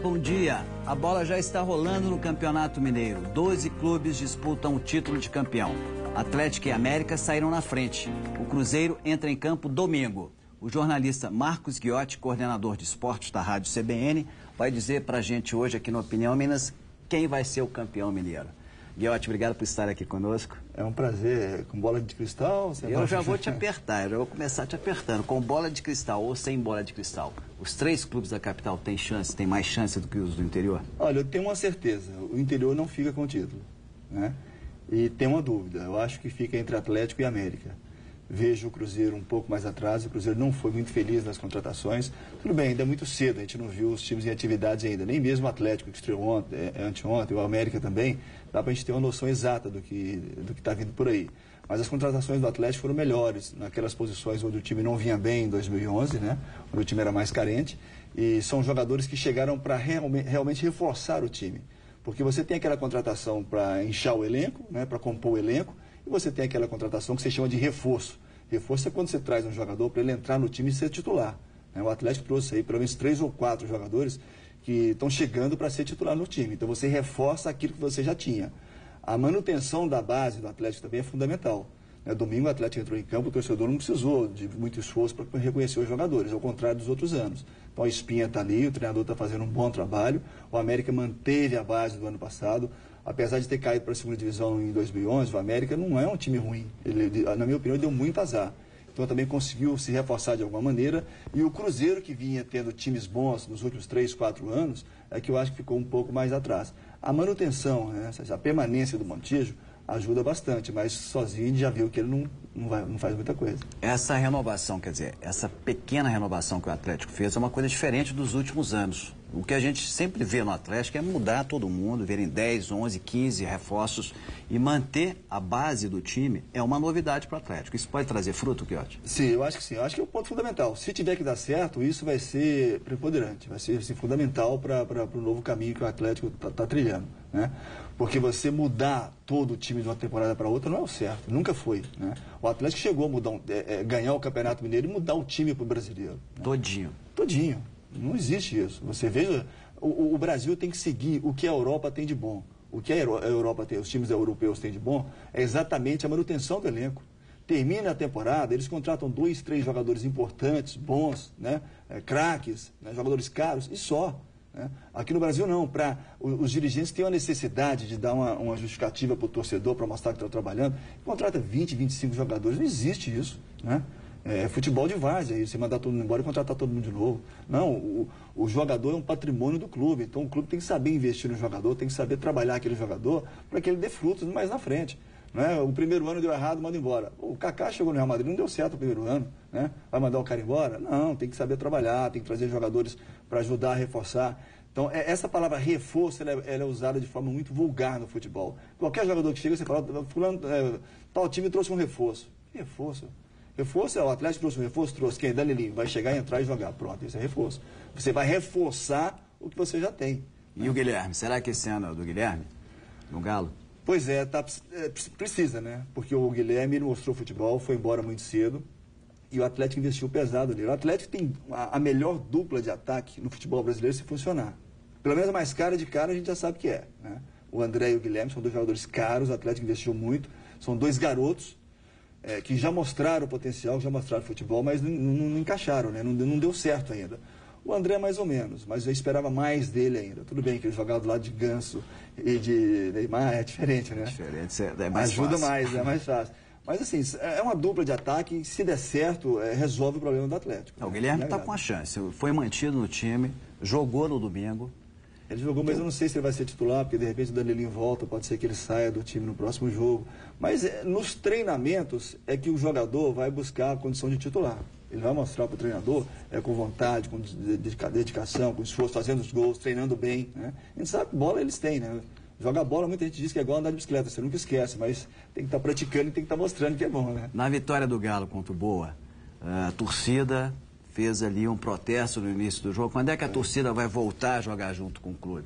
bom dia. A bola já está rolando no Campeonato Mineiro. 12 clubes disputam o título de campeão. Atlético e América saíram na frente. O Cruzeiro entra em campo domingo. O jornalista Marcos Ghiotti, coordenador de esportes da Rádio CBN, vai dizer pra gente hoje aqui no Opinião Minas quem vai ser o campeão mineiro. Ghiotti, obrigado por estar aqui conosco. É um prazer. Com bola de cristal? Eu já vou te apertar, eu já vou começar te apertando. Com bola de cristal ou sem bola de cristal, os 3 clubes da capital têm chance, têm mais chance do que os do interior? Olha, eu tenho uma certeza. O interior não fica com o título, né? E tem uma dúvida. Eu acho que fica entre Atlético e América. Vejo o Cruzeiro um pouco mais atrás. O Cruzeiro não foi muito feliz nas contratações. Tudo bem, ainda é muito cedo. A gente não viu os times em atividades ainda. Nem mesmo o Atlético, que estreou anteontem, o América também. Dá pra gente ter uma noção exata do que está vindo por aí. Mas as contratações do Atlético foram melhores naquelas posições onde o time não vinha bem em 2011, né? Onde o time era mais carente. E são jogadores que chegaram para realmente reforçar o time. Porque você tem aquela contratação para inchar o elenco, né? Para compor o elenco. E você tem aquela contratação que você chama de reforço. Reforço é quando você traz um jogador para ele entrar no time e ser titular, né? O Atlético trouxe aí pelo menos 3 ou 4 jogadores que estão chegando para ser titular no time. Então você reforça aquilo que você já tinha. A manutenção da base do Atlético também é fundamental, né? Domingo o Atlético entrou em campo, o torcedor não precisou de muito esforço para reconhecer os jogadores, ao contrário dos outros anos. Então a Espinha está ali, o treinador está fazendo um bom trabalho, o América manteve a base do ano passado. Apesar de ter caído para a segunda divisão em 2011, o América não é um time ruim. Ele, na minha opinião, deu muito azar. Então também conseguiu se reforçar de alguma maneira. E o Cruzeiro, que vinha tendo times bons nos últimos 3, 4 anos, é que eu acho que ficou um pouco mais atrás. A manutenção, né, a permanência do Montijo ajuda bastante, mas sozinho a gente já viu que ele não faz muita coisa. Essa renovação, quer dizer, essa pequena renovação que o Atlético fez é uma coisa diferente dos últimos anos. O que a gente sempre vê no Atlético é mudar todo mundo, verem 10, 11, 15 reforços e manter a base do time é uma novidade para o Atlético. Isso pode trazer fruto, Ghiotti? Sim, eu acho que sim. Eu acho que é um ponto fundamental. Se tiver que dar certo, isso vai ser preponderante, vai ser assim, fundamental para o novo caminho que o Atlético está trilhando, né? Porque você mudar todo o time de uma temporada para outra não é o certo, nunca foi, né? O Atlético chegou a mudar, ganhar o Campeonato Mineiro e mudar o time para o brasileiro, né? Todinho. Não existe isso. Você veja, o Brasil tem que seguir o que a Europa tem de bom. O que a Europa tem, os times europeus têm de bom, é exatamente a manutenção do elenco. Termina a temporada, eles contratam 2, 3 jogadores importantes, bons, né? Craques, né? Jogadores caros e só, né? Aqui no Brasil não. Os dirigentes têm a necessidade de dar uma justificativa para o torcedor, para mostrar que estão trabalhando. Contrata 20, 25 jogadores. Não existe isso, né? É futebol de várzea, aí você mandar todo mundo embora e contratar todo mundo de novo. Não, o jogador é um patrimônio do clube, então o clube tem que saber investir no jogador, tem que saber trabalhar aquele jogador para que ele dê frutos mais na frente, né? O primeiro ano deu errado, manda embora. O Kaká chegou no Real Madrid, não deu certo o primeiro ano, né? Vai mandar o cara embora? Não, tem que saber trabalhar, tem que trazer jogadores para ajudar a reforçar. Então, essa palavra reforço, ela é usada de forma muito vulgar no futebol. Qualquer jogador que chega, você fala, fulano, tal time trouxe um reforço. Que reforço? Reforço é o Atlético trouxe um reforço, trouxe quem? Danilinho, vai chegar, entrar e jogar. Pronto, isso é reforço. Você vai reforçar o que você já tem. E o Guilherme? Será que esse ano é o do Guilherme? No Galo? Pois é, precisa, né? Porque o Guilherme mostrou futebol, foi embora muito cedo e o Atlético investiu pesado nele. O Atlético tem a melhor dupla de ataque no futebol brasileiro se funcionar. Pelo menos a mais cara de cara a gente já sabe que é, né? O André e o Guilherme são 2 jogadores caros, o Atlético investiu muito, são 2 garotos que já mostraram o potencial, já mostraram futebol, mas não encaixaram, né? Não deu certo ainda. O André mais ou menos, mas eu esperava mais dele ainda. Tudo bem que ele jogava do lado de Ganso e de Neymar, é diferente, né? Diferente, é mais ajuda fácil. Mais, é mais fácil. Mas assim, é uma dupla de ataque, se der certo, resolve o problema do Atlético. O Guilherme está com a chance, foi mantido no time, jogou no domingo. Ele jogou, mas eu não sei se ele vai ser titular, porque de repente o Danilinho volta, pode ser que ele saia do time no próximo jogo. Mas nos treinamentos é que o jogador vai buscar a condição de titular. Ele vai mostrar para o treinador, com vontade, com dedicação, com esforço, fazendo os gols, treinando bem, né? A gente sabe que bola eles têm, né? Jogar bola, muita gente diz que é igual andar de bicicleta, você nunca esquece, mas tem que estar praticando e tem que estar mostrando que é bom, né? Na vitória do Galo contra o Boa, a torcida fez ali um protesto no início do jogo. Quando é que a torcida vai voltar a jogar junto com o clube?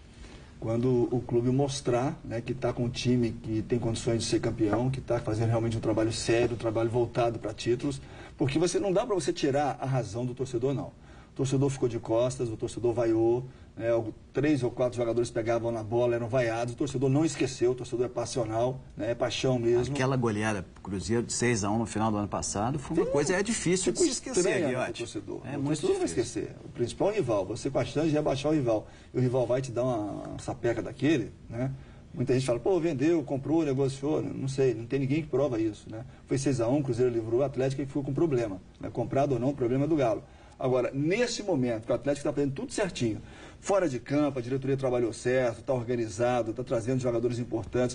Quando o clube mostrar, né, que está com um time que tem condições de ser campeão, que está fazendo realmente um trabalho sério, um trabalho voltado para títulos, porque não dá para você tirar a razão do torcedor, não. O torcedor ficou de costas, o torcedor vaiou, 3 ou 4 jogadores pegavam na bola, eram vaiados, o torcedor não esqueceu, o torcedor é passional, né, é paixão mesmo. Aquela goleada pro Cruzeiro de 6-1 no final do ano passado foi uma coisa, difícil de se esquecer, Guiotti. O torcedor não vai esquecer. O principal é o rival, você com a chance de rebaixar o rival, e o rival vai te dar uma sapeca daquele, né? Muita gente fala, pô, vendeu, comprou, negociou, não sei, não tem ninguém que prova isso, né? Foi 6-1, o Cruzeiro livrou o Atlético e ficou com problema, né? Comprado ou não, o problema é do Galo. Agora, nesse momento, que o Atlético está fazendo tudo certinho, fora de campo, a diretoria trabalhou certo, está organizado, está trazendo jogadores importantes,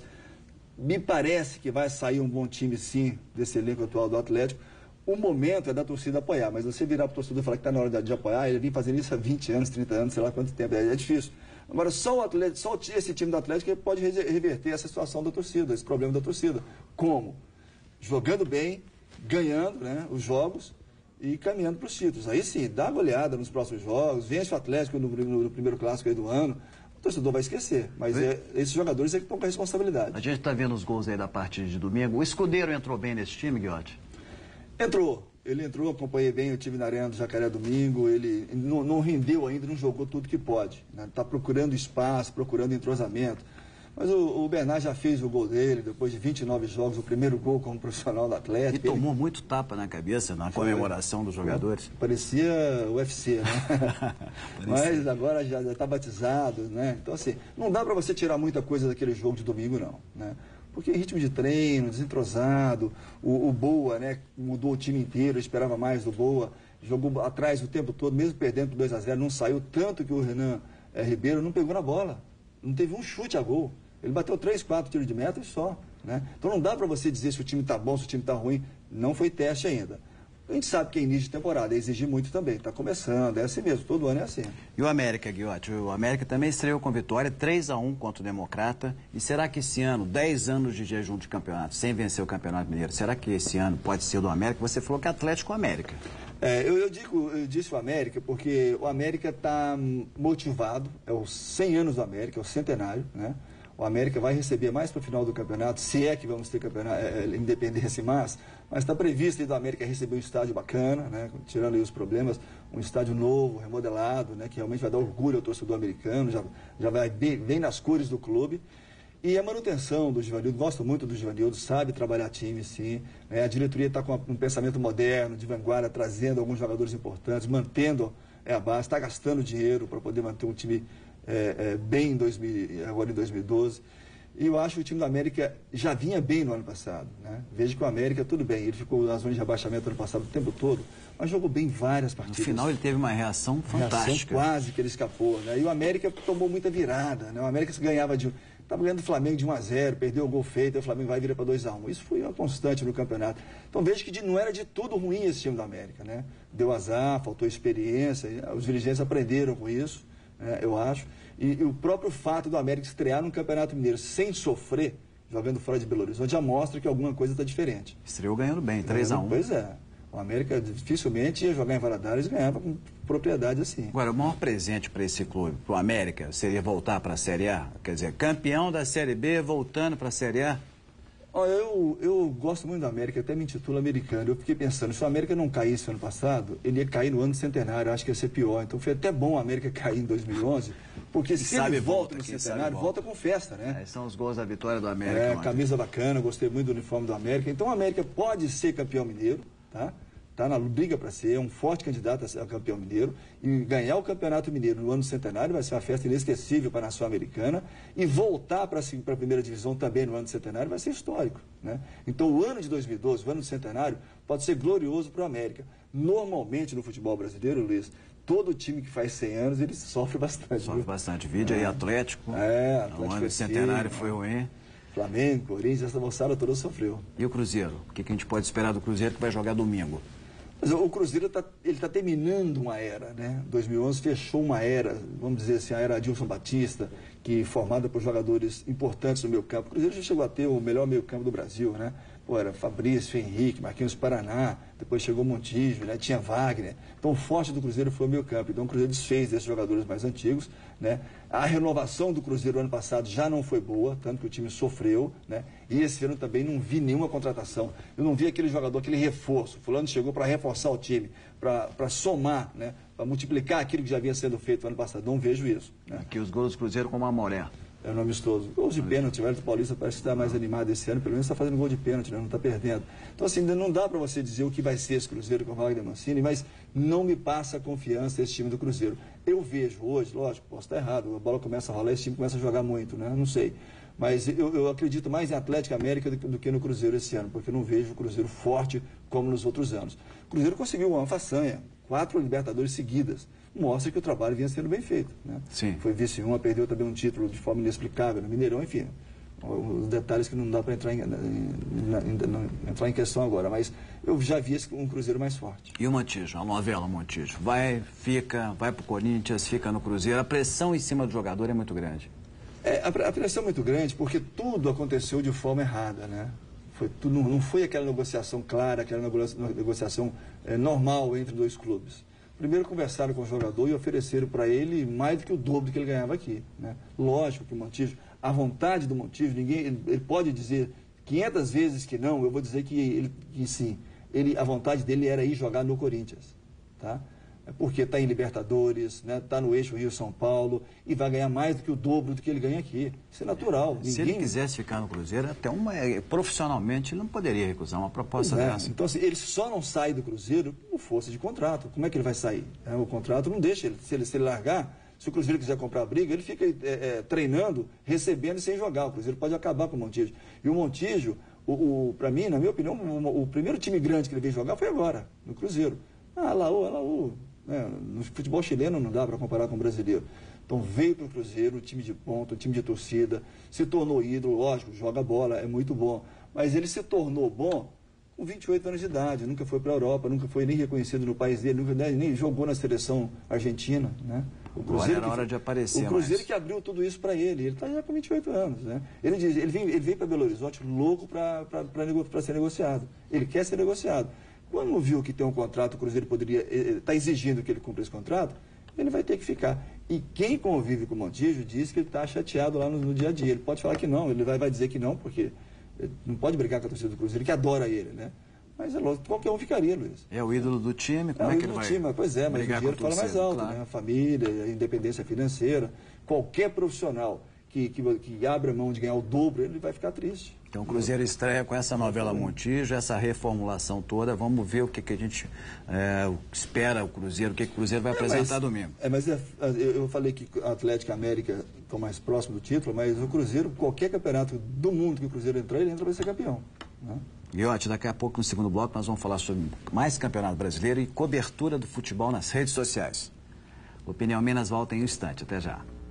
me parece que vai sair um bom time, sim, desse elenco atual do Atlético. O momento é da torcida apoiar, mas você virar para o torcedor e falar que está na hora de apoiar, ele vem fazendo isso há 20 anos, 30 anos, sei lá quanto tempo, é difícil. Agora, só esse time do Atlético pode reverter essa situação da torcida, esse problema da torcida. Como? Jogando bem, ganhando, né, os jogos e caminhando para os títulos. Aí sim, dá uma olhada nos próximos jogos, vence o Atlético no primeiro clássico aí do ano, o torcedor vai esquecer. Mas esses jogadores é que estão com a responsabilidade. A gente está vendo os gols aí da partida de domingo. O Escudeiro entrou bem nesse time, Guiotti? Entrou. Ele entrou, acompanhei bem o time na Arena do Jacaré domingo, ele não rendeu ainda, não jogou tudo que pode. Está procurando espaço, procurando entrosamento. Mas o Bernard já fez o gol dele, depois de 29 jogos, o primeiro gol como profissional do Atlético. E tomou muito tapa na cabeça na comemoração dos jogadores. Parecia UFC, né? Mas agora já está batizado, né? Então, assim, não dá para você tirar muita coisa daquele jogo de domingo, não, né? Porque em ritmo de treino, desentrosado, o Boa, né, mudou o time inteiro, esperava mais do Boa, jogou atrás o tempo todo, mesmo perdendo por 2-0, não saiu, tanto que o Renan Ribeiro não pegou na bola, não teve um chute a gol. Ele bateu 3, 4 tiros de meta e só, né? Então não dá para você dizer se o time está bom, se o time está ruim, não foi teste ainda. A gente sabe que é início de temporada, exige muito também, está começando, é assim mesmo, todo ano é assim. E o América, Guiotti? O América também estreou com vitória, 3-1 contra o Democrata. E será que esse ano, 10 anos de jejum de campeonato, sem vencer o Campeonato Mineiro, será que esse ano pode ser do América? Você falou que é Atlético América. Eu disse o América porque o América está motivado, é os 100 anos do América, é o centenário, né? O América vai receber mais para o final do campeonato, se é que vamos ter campeonato, independência mas está previsto aí do América receber um estádio bacana, né, tirando aí os problemas, um estádio novo, remodelado, né, que realmente vai dar orgulho ao torcedor americano, já vai bem nas cores do clube. E a manutenção do Givanildo, gosto muito do Givanildo, sabe trabalhar time, sim. Né, a diretoria está com um pensamento moderno, de vanguarda, trazendo alguns jogadores importantes, mantendo a base, está gastando dinheiro para poder manter um time bem agora em 2012. E eu acho que o time do América já vinha bem no ano passado, né? Veja que o América, tudo bem, ele ficou na zona de rebaixamento ano passado o tempo todo, mas jogou bem várias partidas. No final ele teve uma reação fantástica. Quase que ele escapou, né? E o América tomou muita virada, né? O América se ganhava estava ganhando o Flamengo de 1-0, perdeu o gol feito, aí o Flamengo vai virar para 2-1. Isso foi uma constante no campeonato. Então veja que não era de tudo ruim esse time do América, né? Deu azar, faltou experiência, os dirigentes aprenderam com isso, né? Eu acho. E o próprio fato do América estrear no Campeonato Mineiro sem sofrer, jogando fora de Belo Horizonte, já mostra que alguma coisa está diferente. Estreou ganhando bem, 3-1. Pois é. O América dificilmente ia jogar em Valadares e ganhava com propriedade assim. Agora, o maior presente para esse clube, para o América, seria voltar para a Série A? Quer dizer, campeão da Série B, voltando para a Série A? Eu gosto muito do América, até me intitulo americano. Eu fiquei pensando, se o América não caísse ano passado, ele ia cair no ano centenário, acho que ia ser pior. Então foi até bom o América cair em 2011, porque se ele volta no centenário, volta com festa, né? São os gols da vitória do América. Camisa bacana, gostei muito do uniforme do América. Então o América pode ser campeão mineiro, tá? Está na briga para ser, é um forte candidato a campeão mineiro, e ganhar o Campeonato Mineiro no ano centenário vai ser uma festa inesquecível para a nação americana, e voltar para a primeira divisão também no ano centenário vai ser histórico, né? Então o ano de 2012, o ano centenário, pode ser glorioso para o América. Normalmente no futebol brasileiro, Luiz, todo time que faz 100 anos, ele sofre bastante. Sofre bastante. Vídeo aí, Atlético. Atlético. O ano do centenário foi ruim. Flamengo, Corinthians, essa moçada toda sofreu. E o Cruzeiro? O que a gente pode esperar do Cruzeiro que vai jogar domingo? Mas o Cruzeiro está terminando uma era, né? 2011 fechou uma era, vamos dizer assim, a era Adilson Batista, que formada por jogadores importantes no meio campo. O Cruzeiro já chegou a ter o melhor meio campo do Brasil, né? Pô, era Fabrício, Henrique, Marquinhos Paraná, depois chegou Montijo, né? Tinha Wagner. Então o forte do Cruzeiro foi o meio campo. Então o Cruzeiro desfez desses jogadores mais antigos, né? A renovação do Cruzeiro ano passado já não foi boa, tanto que o time sofreu, né? E esse ano também não vi nenhuma contratação. Eu não vi aquele jogador, aquele reforço. Fulano chegou para reforçar o time, para somar, né? para multiplicar aquilo que já havia sendo feito no ano passado. Não vejo isso. Né? Aqui os gols do Cruzeiro com uma Moré. É um amistoso. Gols de pênalti, o Wellington Paulista parece que está mais animado esse ano, pelo menos está fazendo gol de pênalti, né? Não está perdendo. Então, assim, não dá para você dizer o que vai ser esse Cruzeiro com o Wagner Mancini, mas não me passa confiança esse time do Cruzeiro. Eu vejo hoje, lógico, posso estar errado, a bola começa a rolar, esse time começa a jogar muito, né? Não sei. Mas eu acredito mais em Atlético América do que no Cruzeiro esse ano, porque eu não vejo o Cruzeiro forte como nos outros anos. O Cruzeiro conseguiu uma façanha, 4 Libertadores seguidas. Mostra que o trabalho vinha sendo bem feito. Né? Sim. Foi vice uma, perdeu também um título de forma inexplicável no Mineirão, enfim. Os detalhes que não dá para entrar em questão agora, mas eu já vi um Cruzeiro mais forte. E o Montijo, a novela Montijo? Vai, fica, vai para o Corinthians, fica no Cruzeiro. A pressão em cima do jogador é muito grande. A pressão é muito grande porque tudo aconteceu de forma errada, né? Não foi aquela negociação clara, aquela negociação normal entre dois clubes. Primeiro conversaram com o jogador e ofereceram para ele mais do que o dobro do que ele ganhava aqui. Né? Lógico que o Montijo, a vontade do Montijo, ele pode dizer 500 vezes que não, eu vou dizer que sim. A vontade dele era ir jogar no Corinthians. Tá? Porque está em Libertadores, né? Está no eixo Rio-São Paulo e vai ganhar mais do que o dobro do que ele ganha aqui. Isso é natural. Se ele quisesse ficar no Cruzeiro, profissionalmente ele não poderia recusar uma proposta dessa. Então, assim, ele só não sai do Cruzeiro por força de contrato. Como é que ele vai sair? O contrato não deixa ele. Se ele largar, se o Cruzeiro quiser comprar briga, ele fica treinando, recebendo e sem jogar. O Cruzeiro pode acabar com o Montijo. E o Montijo, para mim, na minha opinião, o primeiro time grande que ele veio jogar foi agora, no Cruzeiro. Laú. No futebol chileno não dá para comparar com o brasileiro. Então veio para o Cruzeiro, um time de ponta, um time de torcida, se tornou ídolo, lógico, joga bola, é muito bom. Mas ele se tornou bom com 28 anos de idade, nunca foi para a Europa, nunca foi nem reconhecido no país dele, nem jogou na seleção argentina. Né? Agora era hora de aparecer. O Cruzeiro que abriu tudo isso para ele está já com 28 anos. Né? Ele veio para Belo Horizonte louco para ser negociado. Ele quer ser negociado. Quando viu que tem um contrato, o Cruzeiro está exigindo que ele cumpra esse contrato, ele vai ter que ficar. E quem convive com o Montijo diz que ele está chateado lá no dia a dia. Ele pode falar que não, ele vai dizer que não, porque não pode brigar com a torcida do Cruzeiro, que adora ele, né? Mas é lógico, qualquer um ficaria, Luiz. É o ídolo do time, como é que ele vai? É o ídolo do time, pois é, mas o dinheiro fala mais alto, claro. Né? A família, a independência financeira, qualquer profissional que abra mão de ganhar o dobro, ele vai ficar triste. Então o Cruzeiro estreia com essa novela Montijo, essa reformulação toda. Vamos ver o que a gente espera o Cruzeiro, o que o Cruzeiro vai apresentar domingo. Eu falei que o Atlético e a América estão mais próximos do título, mas o Cruzeiro, qualquer campeonato do mundo que o Cruzeiro entrar, ele entra para ser campeão. Né? Guiotti, daqui a pouco, no segundo bloco, nós vamos falar sobre mais campeonato brasileiro e cobertura do futebol nas redes sociais. Opinião Minas volta em um instante. Até já.